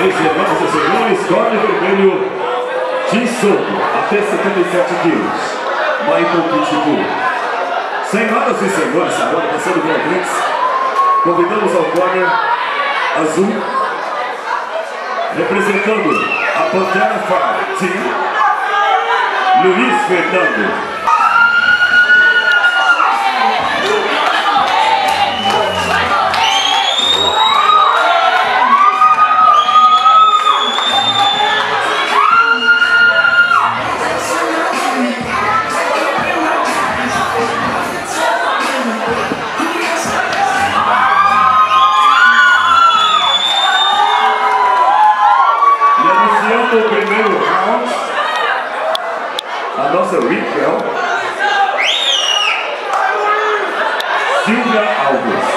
Reservados e senhores, corner vermelho de Souto, até 77 quilos. Maicon Pitbull. Senhoras e senhores, agora passando pela frente, convidamos ao corner azul, representando a Pantera Fight Team, Luiz Fernando. O primeiro round, a nossa rival, Silvia Alves.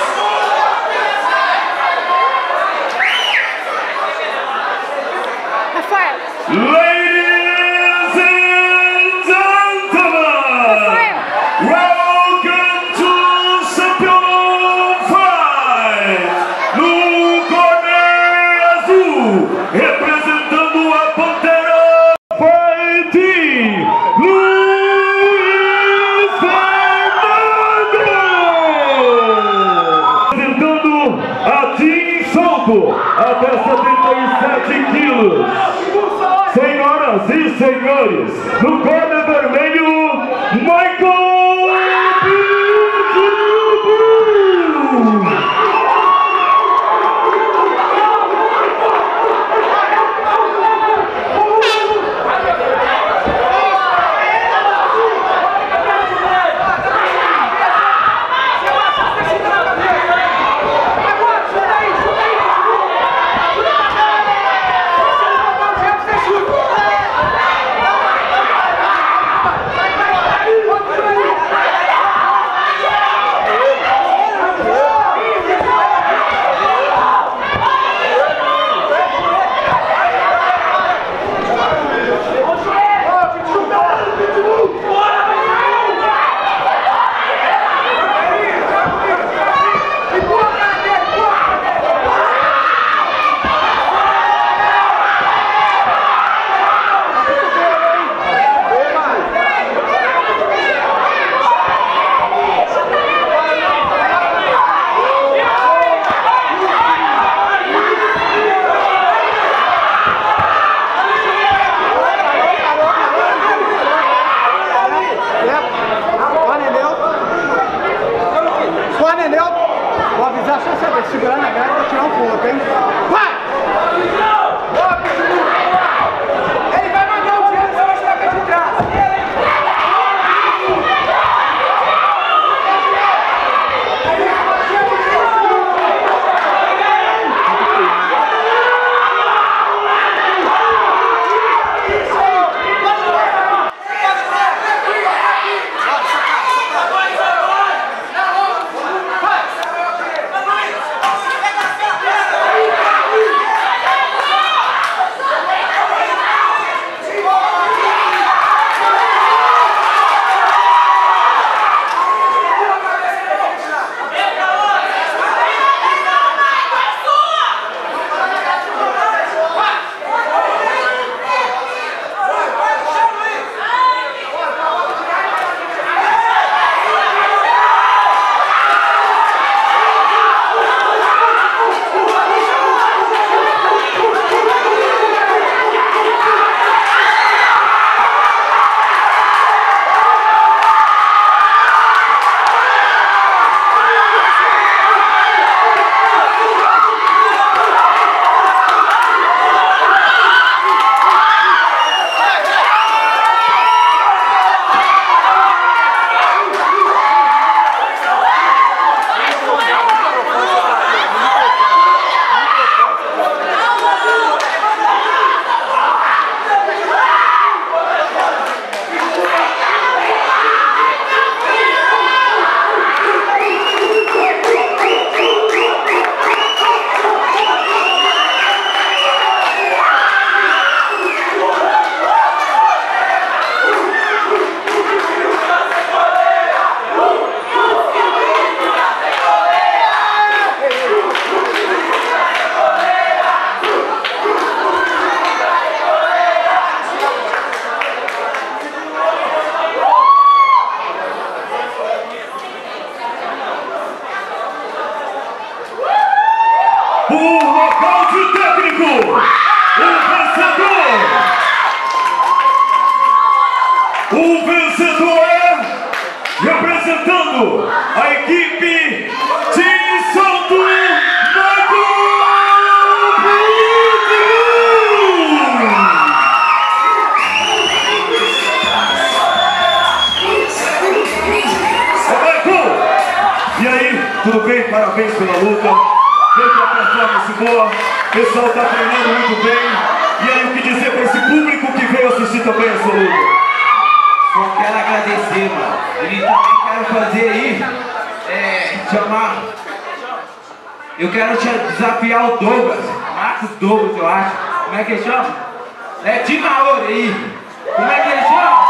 Ladies and gentlemen, welcome to Champion Fight. No corner azul, representando a Pantera Fight Team, Luiz Fernando. Representando a Team Souto, até 77 quilos. Senhoras e senhores, no corner vermelho, Maicon Pitbull. Vou avisar só você segurar na grade pra tirar um ponto, hein? Vai! Ele vai mandar o dinheiro, você vai tirar pra de trás. por nocaute técnico, o vencedor é, representando a equipe de Souto, Maicon Pitbull! Maicon, e aí, tudo bem? Parabéns pela luta. Veio uma performance boa, o pessoal está treinando muito bem. E aí, o que dizer para esse público que veio assistir também essa luta? Só quero agradecer, mano. E também quero fazer aí, chamar. Eu quero te desafiar o Douglas, Marcos Douglas, eu acho. Como é que ele chama? É de Maori aí. Como é que ele chama?